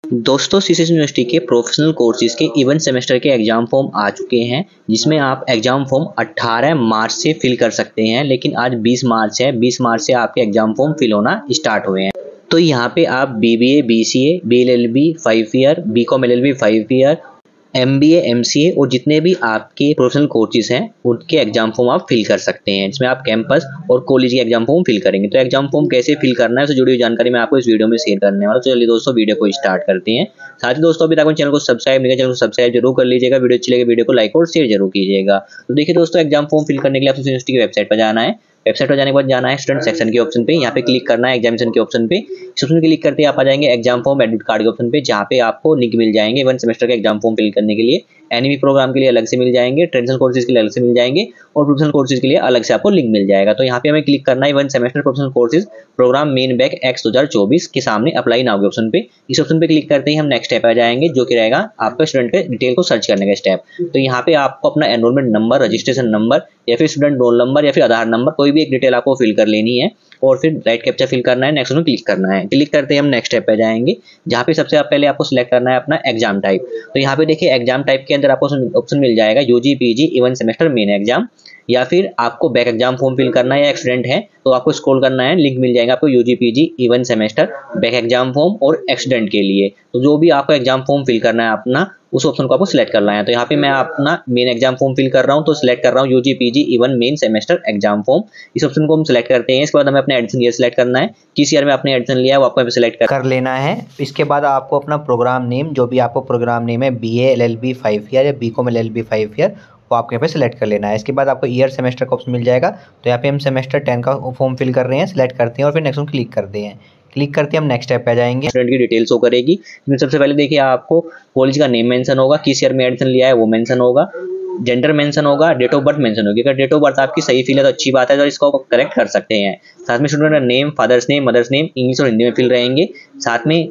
दोस्तों CCS university के professional courses के इवेंट सेमेस्टर के एग्जाम फॉर्म आ चुके हैं, जिसमें आप एग्जाम फॉर्म 18 मार्च से फिल कर सकते हैं। लेकिन आज 20 मार्च है, 20 मार्च से आपके एग्जाम फॉर्म फिल होना स्टार्ट हुए हैं। तो यहाँ पे आप BBA, BCA, BLLB 5 year, BCom LLB 5 year, MBA, MCA और जितने भी आपके प्रोफेशनल कोर्सेज हैं उनके एग्जाम फॉर्म आप फिल कर सकते हैं, जिसमें आप कैंपस और कॉलेज के एग्जाम फॉर्म फिल करेंगे। तो एग्जाम फॉर्म कैसे फिल करना है उससे जुड़ी हुई जानकारी मैं आपको इस वीडियो में शेयर करने वाला हूं। तो चलिए दोस्तों वीडियो को स्टार्ट करते हैं। साथ ही दोस्तों अभी तक चैनल को सब्सक्राइब नहीं किया, चैनल को सब्सक्राइब जरूर कर लीजिएगा। वीडियो अच्छी लगे वीडियो को लाइक और शेयर जरूर कीजिएगा। तो देखिए दोस्तों, एग्जाम फॉर्म फिल करने के लिए आपको यूनिवर्सिटी की वेबसाइट पर जाना है। वेबसाइट पर जाने के बाद जाना है स्टूडेंट सेक्शन के ऑप्शन पे, यहाँ पे क्लिक करना है एग्जामिनेशन के ऑप्शन पे। इस ऑप्शन क्लिक करते ही आप आ जाएंगे एग्जाम फॉर्म एडमिट कार्ड के ऑप्शन पे, जहाँ पे आपको लिंक मिल जाएंगे वन सेमेस्टर के एग्जाम फॉर्म फिल करने के लिए। एनिमी प्रोग्राम के लिए अलग से मिल जाएंगे, ट्रेडिशनल कोर्सेज के लिए अलग से मिल जाएंगे और प्रोफेशनल कोर्सेज के लिए अलग से आपको लिंक मिल जाएगा। तो यहाँ पे हमें क्लिक करना है one semester professional courses programme main back ex 2024 के सामने अप्लाई नाउ के ऑप्शन पे। इस ऑप्शन पे क्लिक करते ही हम नेक्स्ट स्टेप आ जाएंगे, जो कि रहेगा आपका स्टूडेंट के डिटेल को सर्च करने का स्टेप। तो यहाँ पे आपको अपना एनरोलमेंट नंबर, रजिस्ट्रेशन नंबर या फिर स्टूडेंट रोल नंबर या फिर आधार नंबर, कोई भी एक डिटेल आपको फिल कर लेनी है और फिर राइट कैप्चा फिल करना है। नेक्स्ट में क्लिक करना है। क्लिक करते ही हम नेक्स्ट स्टेप पे जाएंगे, जहाँ पे सबसे पहले आपको सिलेक्ट करना है अपना एग्जाम टाइप। तो यहाँ पे देखिए एग्जाम टाइप के अंदर आपको ऑप्शन मिल जाएगा UG, PG, even semester, main exam, या फिर आपको बैक एग्जाम फॉर्म फिल करना है या एक्सीडेंट है तो आपको स्क्रॉल करना है, लिंक मिल जाएगा आपको UG, PG, even semester, back exam form और एक्सीडेंट के लिए। तो जो भी आपको एग्जाम फॉर्म फिल करना है अपना, उस ऑप्शन को आपको सिलेक्ट करना है। तो यहाँ पे मैं अपना मेन एग्जाम फॉर्म फिल कर रहा हूँ, तो सिलेक्ट कर रहा हूँ UG, PG, even main semester exam form. इस ऑप्शन को हम सिलेक्ट करते हैं। इसके बाद हमें अपने एडिशन ईयर सिलेक्ट करना है, किस ईयर में आपने एडिशन लिया है वो आपको सिलेक्ट कर लेना है। इसके बाद आपको अपना प्रोग्राम नेम, जो भी आपको प्रोग्राम नेम है, बीए एलएलबी 5 ईयर या बीकॉम एलएलबी 5 ईयर, वो आपको यहाँ पे सिलेक्ट कर लेना है। इसके बाद आपको ईयर सेमेस्टर का ऑप्शन मिल जाएगा। तो यहाँ पे हम सेमेस्टर 10 का फॉर्म फिल कर रहे हैं, सिलेक्ट करते हैं और फिर नेक्स्ट में क्लिक करते हैं। क्लिक करते हैं हम नेक्स्ट स्टेप पे आ जाएंगे। स्टूडेंट की डिटेल शो करेगी, इसमें सबसे पहले देखिए आपको कॉलेज का नेम मेंशन होगा, किस ईयर में एडमिशन लिया है वो मेंशन होगा, जेंडर मेंशन होगा, डेट ऑफ बर्थ मेंशन होगी। अगर डेट ऑफ बर्थ आपकी सही फिल है तो अच्छी बात है, तो इसको करेक्ट कर सकते हैं। साथ में स्टूडेंट का name, father's name, mother's name English और हिंदी में फिल रहेंगे। साथ में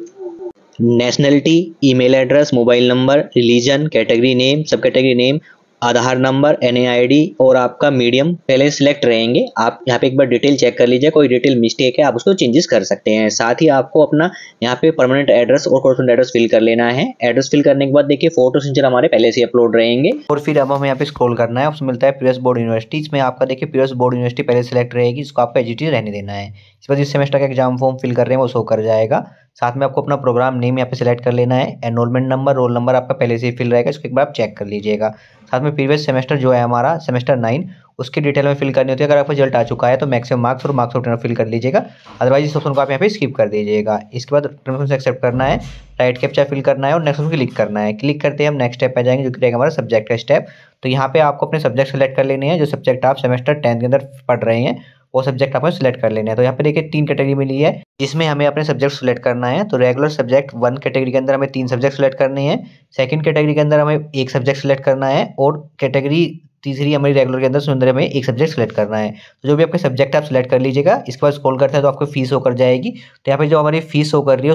nationality, email address, mobile number, religion, category name, sub category name, Aadhaar number, NID और आपका मीडियम पहले सिलेक्ट रहेंगे। आप यहाँ पे एक बार डिटेल चेक कर लीजिए, कोई डिटेल मिस्टेक है आप उसको चेंजेस कर सकते हैं। साथ ही आपको अपना यहाँ पे परमानेंट एड्रेस और कॉरेस्पॉन्डेंट एड्रेस फिल कर लेना है। एड्रेस फिल करने के बाद देखिए फोटो सिग्नेचर हमारे पहले से अपलोड रहेंगे और फिर अब हमें यहाँ पे स्क्रॉल करना है, ऑप्शन मिलता है प्रीवियस बोर्ड यूनिवर्सिटी। इसमें आपका देखिए प्रीवियस बोर्ड यूनिवर्सिटी पहले सिलेक्ट रहेगी, इसको आपको एज इट इज रहने देना है। इस बाद जिस सेमेस्टर का एग्जाम फॉर्म फिल कर रहे हैं वो शो कर जाएगा। साथ में आपको अपना प्रोग्राम नेम यहाँ पे सिलेक्ट कर लेना है। एनरोलमेंट नंबर, रोल नंबर आपका पहले से ही फिल रहेगा, इसको एक बार आप चेक कर लीजिएगा। साथ में प्रीवियस सेमेस्टर जो है हमारा सेमेस्टर 9, उसकी डिटेल में फिल करनी होती है। अगर आपका रिजल्ट आ चुका है तो मैक्सिमम मार्क्स और मार्क्स ऑफ फिल कर लीजिएगा, अदरवाइज इस ऑप्शन को आप यहाँ पे स्किप कर दीजिएगा। इसके बाद टर्म्स से एक्सेप्ट करना है, राइट कैप्चा फिल करना है और नेक्स्ट ऑप्शन क्लिक करना है। क्लिक करते हैं हम नेक्स्ट स्टेप पे जाएंगे, जो कि रहेगा हमारा सब्जेक्ट का स्टेप। तो यहाँ पे आपको अपने सब्जेक्ट सेलेक्ट कर लेने हैं, जो सब्जेक्ट आप सेमेस्टर 10 के अंदर पढ़ रहे हैं वो सब्जेक्ट आपको सिलेक्ट कर लेने हैं। तो यहाँ पे देखिए 3 कैटेगरी मिली है, जिसमें हमें अपने सब्जेक्ट सिलेक्ट करना है। तो रेगुलर सब्जेक्ट 1 कैटेगरी के अंदर हमें 3 सब्जेक्ट सिलेक्ट करने हैं, सेकंड कैटेगरी के अंदर हमें 1 सब्जेक्ट सिलेक्ट करना है और कैटेगरी तीसरी हमारी रेगुलर के अंदर सुंदर में 1 सब्जेक्ट सिलेक्ट करना है। तो जो भी आपके सब्जेक्ट आप सिलेक्ट कर लीजिएगा। इसके बाद स्क्रॉल करते हैं तो आपको फीस होकर जाएगी। तो यहाँ पे जो हमारी फीस शो कर रही है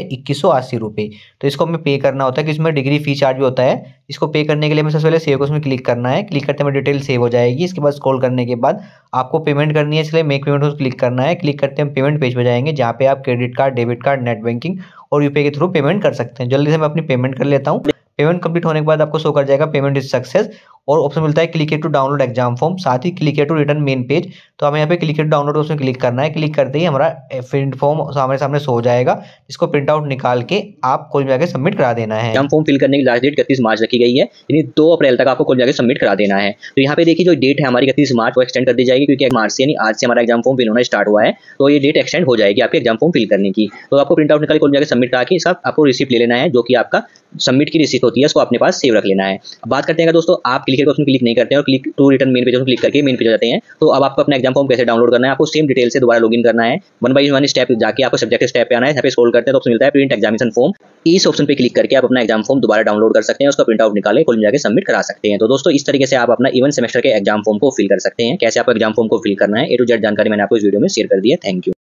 2180 रुपये। तो इसको हमें पे करना होता है, कि इसमें डिग्री फी चार्ज भी होता है। इसको पे करने के लिए हमें सबसे पहले सेव को उसमें क्लिक करना है। क्लिक करते हमें डिटेल सेव हो जाएगी। इसके बाद स्क्रॉल करने के बाद आपको पेमेंट करनी है, इसलिए मेक पेमेंट को क्लिक करना है। क्लिक करते हम पेमेंट पेज पे जाएंगे, जहाँ पे आप credit card, debit card, net banking और यूपीआई के थ्रू पेमेंट कर सकते हैं। जल्दी से मैं अपनी पेमेंट कर लेता हूँ। पेमेंट कंप्लीट होने के बाद आपको शो कर जाएगा पेमेंट इज सक्सेस और ऑप्शन मिलता है click to download exam form, साथ ही click to return main page. तो हमें यहाँ पे क्लिक टू डाउनलोड उसमें क्लिक करना है। क्लिक करते ही हमारा प्रिंट फॉर्म हमारे सामने शो हो जाएगा, इसको प्रिंट आउट निकाल के आप कॉलेज में जाकर सबमिट करा देना है। एग्जाम फॉर्म फिल करने की लास्ट डेट 31 मार्च रखी गई है, यानी 2 अप्रैल तक आपको कॉलेज जाकर सबमिट करा देना है। तो यहाँ पे देखिए जो डेट है हमारी 31 मार्च वो एक्सटेंड कर दी जाएगी, क्योंकि मार्च से यानी आज से हमारा एग्जाम फॉर्म फिल होना स्टार्ट हुआ है, तो ये डेट एक्सटेंड हो जाएगी आपके एग्जाम फॉर्म फिल करने की। तो आपको प्रिंट आउट निकाल कॉलेज जाकर सबमिट करा के इसका आपको रिसिप्ट ले लेना है, जो कि आपका सबमिट की रिसीट होती है, उसको अपने पास सेव रख लेना है। अब बात करते हैं दोस्तों, आप क्लिक ऑप्शन क्लिक नहीं करते हैं और click to return main page click करके मेन पेज जाते हैं, तो अब आपको अपना एग्जाम फॉर्म कैसे डाउनलोड करना है, आपको सेम डिटेल से दोबारा लॉगिन करना है। 1 बाय 1 स्टेप जाके आपको सब्जेक्ट स्टेप पे आना है। यहाँ पे स्क्रॉल करते हैं तो ऑप्शन मिलता है प्रिंट एग्जामिनेशन फॉर्म। इस ऑप्शन पे क्लिक करके आप अपना एग्जाम फॉर्म दोबारा डाउनलोड कर सकते हैं, उसका प्रिंट आउट निकाले कॉलेज में जाके सबमिट करा सकते हैं। तो दोस्तों इस तरीके से आप अपना इवन सेमेस्टर के एग्जाम फॉर्म को फिल कर सकते हैं। कैसे आपको एग्जाम फॉर्म को फिल करना है A to Z जानकारी मैंने आपको इस वीडियो में शेयर कर दी है। Thank you.